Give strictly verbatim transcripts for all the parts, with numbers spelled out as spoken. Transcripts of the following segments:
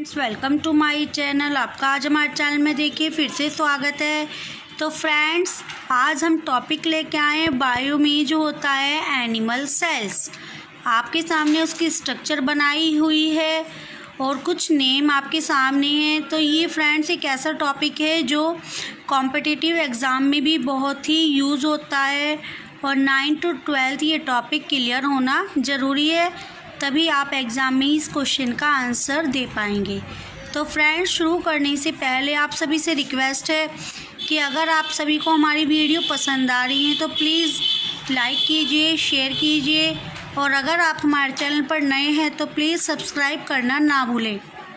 Friends, welcome to my channel. आपका आज हमारे चैनल में देखिए फिर से स्वागत है। तो फ्रेंड्स, आज हम टॉपिक लेके आए हैं बायो में जो होता है एनिमल सेल्स। आपके सामने उसकी स्ट्रक्चर बनाई हुई है और कुछ नेम आपके सामने हैं। तो ये फ्रेंड्स एक ऐसा टॉपिक है जो कॉम्पिटिटिव एग्ज़ाम में भी बहुत ही यूज़ होता है और नाइन टू ट्वेल्थ ये टॉपिक क्लियर होना ज़रूरी है, तभी आप एग्ज़ाम में इस क्वेश्चन का आंसर दे पाएंगे। तो फ्रेंड्स, शुरू करने से पहले आप सभी से रिक्वेस्ट है कि अगर आप सभी को हमारी वीडियो पसंद आ रही है तो प्लीज़ लाइक कीजिए, शेयर कीजिए और अगर आप हमारे चैनल पर नए हैं तो प्लीज़ सब्सक्राइब करना ना भूलें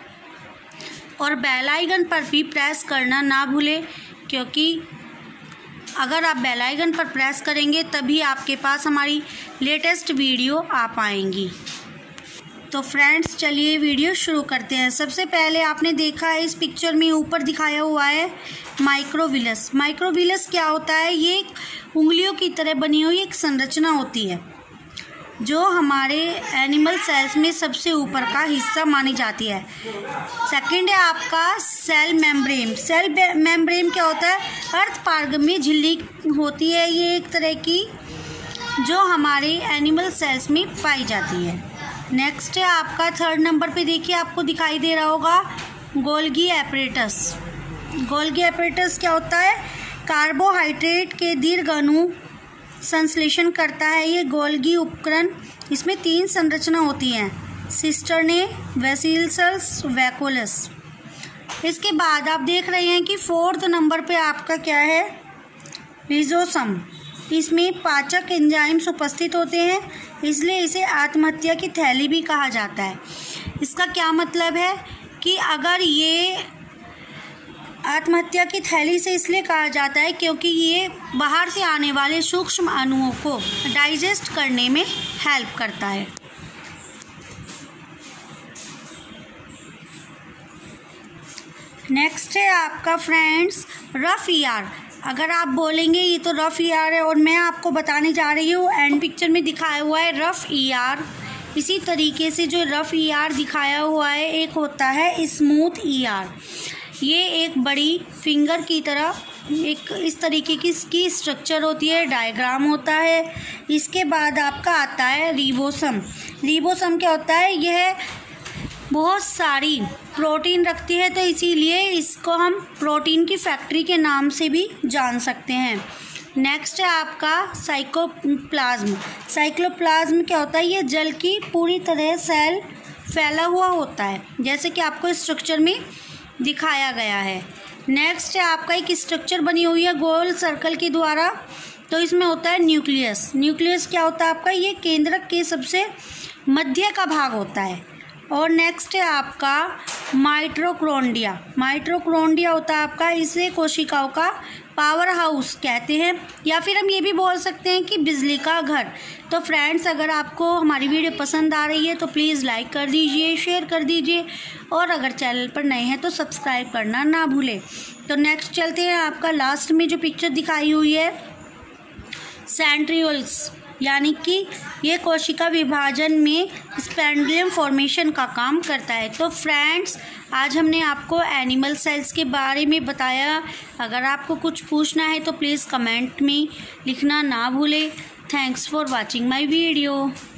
और बेल आइकन पर भी प्रेस करना ना भूलें, क्योंकि अगर आप बेल आइकन पर प्रेस करेंगे तभी आपके पास हमारी लेटेस्ट वीडियो आ पाएंगी। तो फ्रेंड्स, चलिए वीडियो शुरू करते हैं। सबसे पहले आपने देखा है इस पिक्चर में ऊपर दिखाया हुआ है माइक्रोविलस। माइक्रोविलस क्या होता है? ये एक उंगलियों की तरह बनी हुई एक संरचना होती है जो हमारे एनिमल सेल्स में सबसे ऊपर का हिस्सा मानी जाती है। सेकंड है आपका सेल मेम्ब्रेन। सेल मेम्ब्रेन क्या होता है? अर्ध पारगम्य झिल्ली होती है ये एक तरह की, जो हमारे एनिमल सेल्स में पाई जाती है। नेक्स्ट है आपका थर्ड नंबर पे, देखिए आपको दिखाई दे रहा होगा गोल्गी एपरेटस। गोल्गी एपरेटस क्या होता है? कार्बोहाइड्रेट के दीर्घ अणु संश्लेषण करता है ये गोल्गी उपकरण। इसमें तीन संरचना होती हैं, सिस्टर्ने, वेसिकल्स, वैकुलस। इसके बाद आप देख रहे हैं कि फोर्थ नंबर पे आपका क्या है? रिजोसम। इसमें पाचक एंजाइम्स उपस्थित होते हैं, इसलिए इसे आत्महत्या की थैली भी कहा जाता है। इसका क्या मतलब है कि अगर ये आत्महत्या की थैली से इसलिए कहा जाता है क्योंकि ये बाहर से आने वाले सूक्ष्म अणुओं को डाइजेस्ट करने में हेल्प करता है। नेक्स्ट है आपका फ्रेंड्स रफ ईआर। अगर आप बोलेंगे ये तो रफ ईआर है और मैं आपको बताने जा रही हूँ एंड पिक्चर में दिखाया हुआ है रफ ईआर। इसी तरीके से जो रफ ईआर दिखाया हुआ है एक होता है स्मूथ ईआर। ये एक बड़ी फिंगर की तरह एक इस तरीके की इसकी स्ट्रक्चर होती है, डायग्राम होता है। इसके बाद आपका आता है रिबोसम। रिबोसम क्या होता है? यह बहुत सारी प्रोटीन रखती है, तो इसीलिए इसको हम प्रोटीन की फैक्ट्री के नाम से भी जान सकते हैं। नेक्स्ट है आपका साइक्लोप्लाज्म। साइक्लोप्लाज्म क्या होता है? ये जल की पूरी तरह सेल फैला हुआ होता है, जैसे कि आपको स्ट्रक्चर में दिखाया गया है। नेक्स्ट है आपका एक स्ट्रक्चर बनी हुई है गोल सर्कल के द्वारा, तो इसमें होता है न्यूक्लियस। न्यूक्लियस क्या होता है आपका? ये केंद्रक के सबसे मध्य का भाग होता है। और नेक्स्ट है आपका माइटोकॉन्ड्रिया। माइटोकॉन्ड्रिया होता है आपका, इसे कोशिकाओं का पावर हाउस कहते हैं, या फिर हम ये भी बोल सकते हैं कि बिजली का घर। तो फ्रेंड्स, अगर आपको हमारी वीडियो पसंद आ रही है तो प्लीज़ लाइक कर दीजिए, शेयर कर दीजिए और अगर चैनल पर नए हैं तो सब्सक्राइब करना ना भूलें। तो नेक्स्ट चलते हैं। आपका लास्ट में जो पिक्चर दिखाई हुई है सेंट्रियोल्स, यानी कि ये कोशिका विभाजन में स्पेंडुलम फॉर्मेशन का काम करता है। तो फ्रेंड्स, आज हमने आपको एनिमल सेल्स के बारे में बताया। अगर आपको कुछ पूछना है तो प्लीज़ कमेंट में लिखना ना भूलें। Thanks for watching my video.